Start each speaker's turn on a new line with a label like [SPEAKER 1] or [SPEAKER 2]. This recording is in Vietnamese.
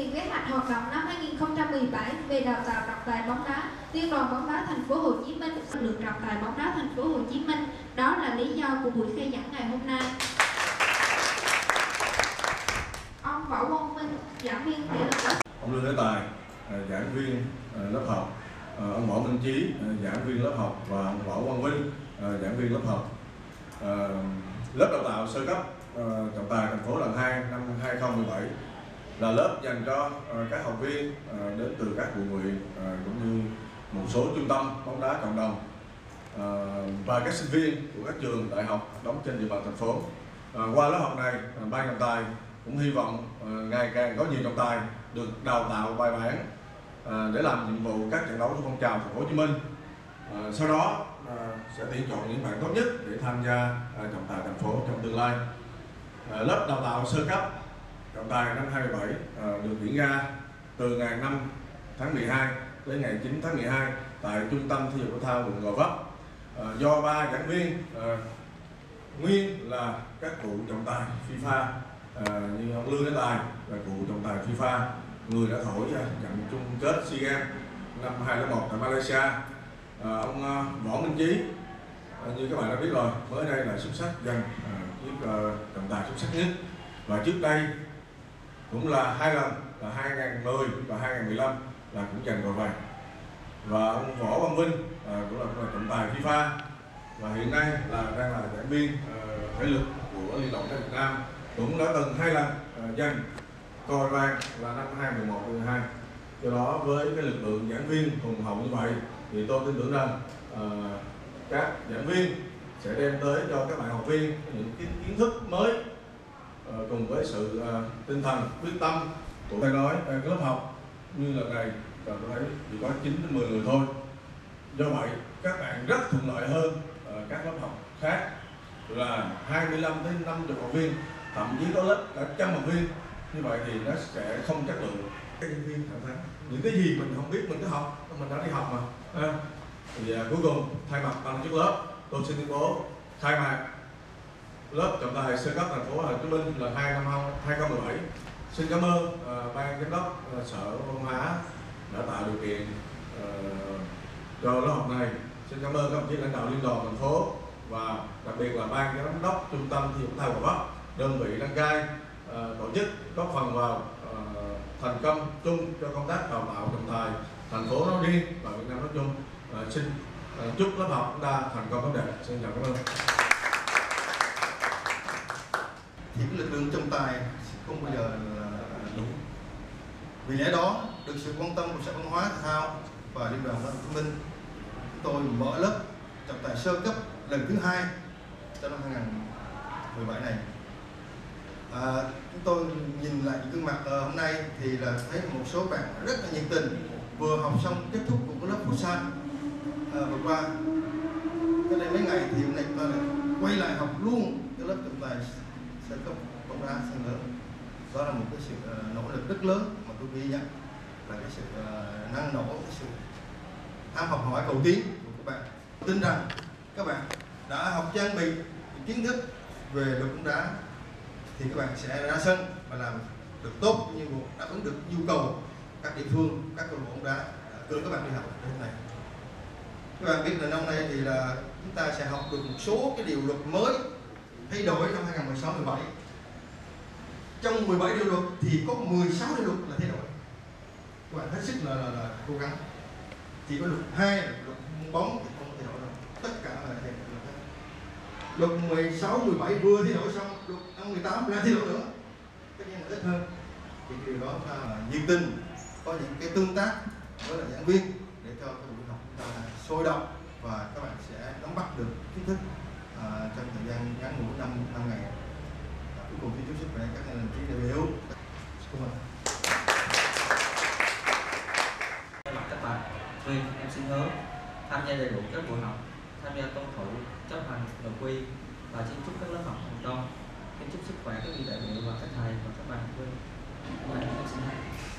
[SPEAKER 1] hiện kế hoạch hoạt động năm 2017 về đào tạo trọng tài bóng đá, Liên đoàn bóng đá thành phố Hồ Chí Minh được trọng tài bóng đá thành phố Hồ Chí Minh. Đó là lý do của buổi khai giảng ngày hôm nay. Ông Võ Quang Minh, giảng viên thể lực lớp.
[SPEAKER 2] Ông Lương Thế Tài, giảng viên lớp học. Ông Võ Minh Chí, giảng viên lớp học, và ông Võ Quang Vinh, giảng viên lớp học. Lớp đào tạo sơ cấp trọng tài thành phố lần 2 năm 2017 là lớp dành cho các học viên đến từ các quận huyện cũng như một số trung tâm bóng đá cộng đồng và các sinh viên của các trường đại học đóng trên địa bàn thành phố. Qua lớp học này, ban trọng tài cũng hy vọng ngày càng có nhiều trọng tài được đào tạo bài bản để làm nhiệm vụ các trận đấu của phong trào thành phố Hồ Chí Minh. Sau đó sẽ tuyển chọn những bạn tốt nhất để tham gia trọng tài thành phố trong tương lai. Lớp đào tạo sơ cấp trọng tài năm 2017 được diễn ra từ ngày 5 tháng 12 đến ngày 9 tháng 12 tại Trung tâm Thể dục Thể thao quận Gò Vấp, do 3 giảng viên nguyên là các cựu trọng tài FIFA như ông Lương Thế Tài là cựu trọng tài FIFA, người đã thổi trận chung kết SEA Games năm 2001 tại Malaysia. Ông Võ Minh Chí như các bạn đã biết rồi, mới đây là xuất sắc giành chiếc trọng tài xuất sắc nhất, và trước đây cũng là 2 lần là 2010 và 2015 là cũng giành cờ vàng. Và ông Võ Quang Vinh cũng là trọng tài FIFA và hiện nay đang là giảng viên thể lực của Liên đoàn Việt Nam, cũng đã từng 2 lần giành cờ vàng là năm 2011-2012. Do đó với cái lực lượng giảng viên hùng hậu như vậy thì tôi tin tưởng rằng các giảng viên sẽ đem tới cho các bạn học viên những cái kiến thức mới cùng với sự tinh thần quyết tâm của thầy nói cái lớp học như lần này tôi thấy chỉ có 9 đến 10 người thôi. Do vậy các bạn rất thuận lợi hơn các lớp học khác là 25 đến 50 học viên, thậm chí có lớp cả 100 học viên. Như vậy thì nó sẽ không chất lượng. Các nhân viên thẳng thắn những cái gì mình không biết mình cứ học, mình đã đi học mà. Thì cuối cùng thay mặt ban tổ chức lớp, tôi xin tuyên bố khai mạc lớp trọng tài sơ cấp thành phố Hồ Chí Minh lần 2 năm 2017. Xin cảm ơn ban giám đốc Sở Văn hóa đã tạo điều kiện cho lớp học này. Xin cảm ơn các đồng chí lãnh đạo Liên đoàn thành phố và đặc biệt là ban giám đốc Trung tâm Thể dục Thể thao Gò Vấp, đơn vị đăng cai tổ chức góp phần vào thành công chung cho công tác đào tạo trọng tài thành phố nói riêng và Việt Nam nói chung. Xin chúc lớp học chúng ta thành công tốt đẹp. Xin chào, cảm ơn.
[SPEAKER 3] Thì cái lực lượng trọng tài không bao giờ là đủ. Vì lẽ đó được sự quan tâm của Sở Văn hóa Thể thao và Liên đoàn Hồ Chí Minh, tôi mở lớp trọng tài sơ cấp lần thứ 2 trong năm 2017 này. Chúng tôi nhìn lại những gương mặt hôm nay thì là thấy một số bạn rất là nhiệt tình, vừa học xong kết thúc của lớp futsal vừa qua. Cái đây mấy ngày thì hôm nay chúng ta lại quay lại học luôn cái lớp trọng tài sơ cấp bóng đá sân lớn. Đó là một cái sự nỗ lực rất lớn mà tôi ghi nhận là cái sự năng nổ, cái sự ham học hỏi cầu tiến của các bạn. Tin rằng các bạn đã học trang bị kiến thức về luật bóng đá thì các bạn sẽ ra sân và làm được tốt nhiệm vụ, đáp ứng được nhu cầu các địa phương, các câu lạc bộ bóng đá cử các bạn đi học như thế này. Các bạn biết là năm nay thì là chúng ta sẽ học được một số cái điều luật mới thay đổi năm 2016-17. Trong 17 điều luật thì có 16 điều luật là thay đổi. Các bạn hết sức là cố gắng. Chỉ có luật 2 là luật bóng thì không thay đổi đâu. Tất cả là thay đổi luật hết. Luật 16, 17 vừa thay đổi xong, luật năm 18 lại thay đổi nữa. Tất nhiên là ít hơn. Thì điều đó ta là nhiệt tình, có những cái tương tác với lại giảng viên để cho cái buổi học chúng ta sôi động và các bạn sẽ nắm bắt được kiến thức trong thời gian ngắn ngủi 5 ngày. Cuối cùng thì chúc sức khỏe các đồng chí đại biểu. Cảm ơn.
[SPEAKER 4] Thay mặt các bạn viên, em xin hứa tham gia đầy đủ các buổi học, tham gia tuân thủ chấp hành nội quy và xin chúc các lớp học thành công. Xin chúc sức khỏe các vị đại biểu và các thầy và các bạn học viên. Em xin hứa.